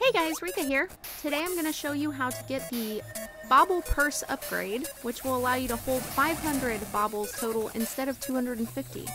Hey guys, Rika here. Today I'm going to show you how to get the Bauble Purse upgrade, which will allow you to hold 500 baubles total instead of 250.